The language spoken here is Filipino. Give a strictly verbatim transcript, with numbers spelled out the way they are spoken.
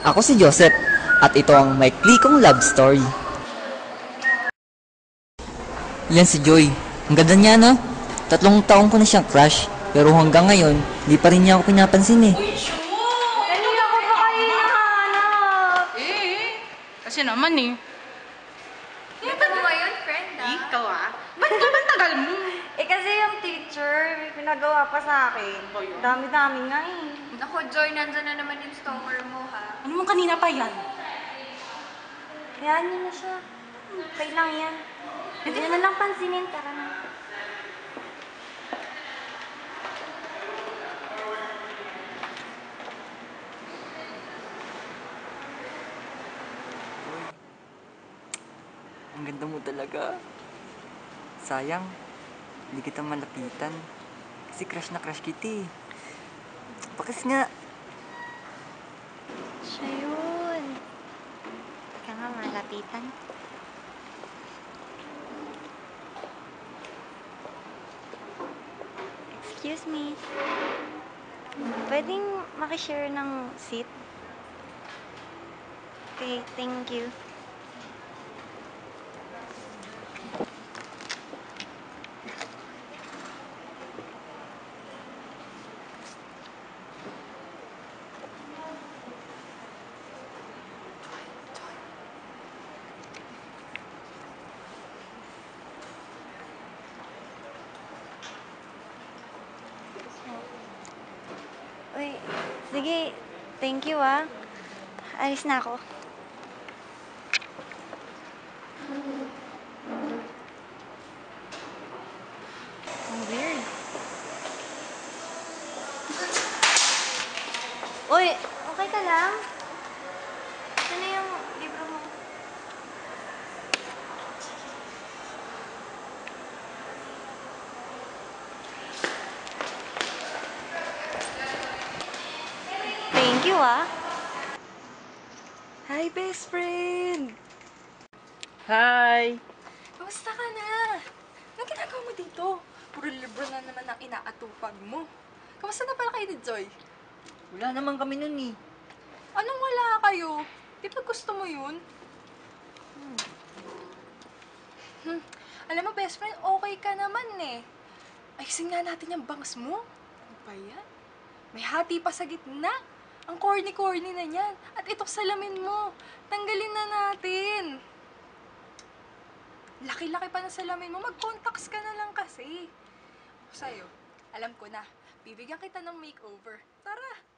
Ako si Joseph, at ito ang maikli kong love story. Yan si Joy. Ang ganda niya, no? Tatlong taong ko na siyang crush, pero hanggang ngayon, di pa rin niya ako pinapansin eh. Kanina ko pa kayo hinahanap. Eh, kasi naman eh. Dito mo ngayon, friend ah. Ikaw ah. Ba't naman tagal mo? Eh kasi yung teacher, may pinagawa pa sa akin. Dami-dami nga eh. Ako, Joy, nandyan na naman yung stalker mo, ha? Ano mong kanina pa yan? Hayaan niyo na siya. Okay lang yan. Hindi na lang pansinin, tara na. Ang ganda mo talaga. Sayang, hindi kita malapitan. Kasi crush na crush kita eh. Bakas nga. Siya yun. Ika nga, malapitan. Excuse me. Pwedeng makishare ng seat? Okay, thank you. Uy, sige. Thank you, ah. Alis na ako. Ang weird. Uy, okay ka lang? Ito na yung libro mo. Thank you, ah. Hi, best friend! Hi! Kamusta ka na? Anong ginagawa mo dito? Puro libro na naman ang inaatupag mo. Kamusta na pala kayo ni Joy? Wala naman kami nun eh. Anong wala kayo? Di ba gusto mo yun? Hmm. Hmm. Alam mo, best friend, okay ka naman eh. Ayusin nga natin yung bangs mo. Ano ba yan? May hati pa sa gitna. Ang corny-corny na yan. At itong salamin mo, tanggalin na natin. Laki-laki pa ng salamin mo. Mag-contacts ka na lang kasi. Sa'yo, alam ko na. Bibigyan kita ng makeover. Tara!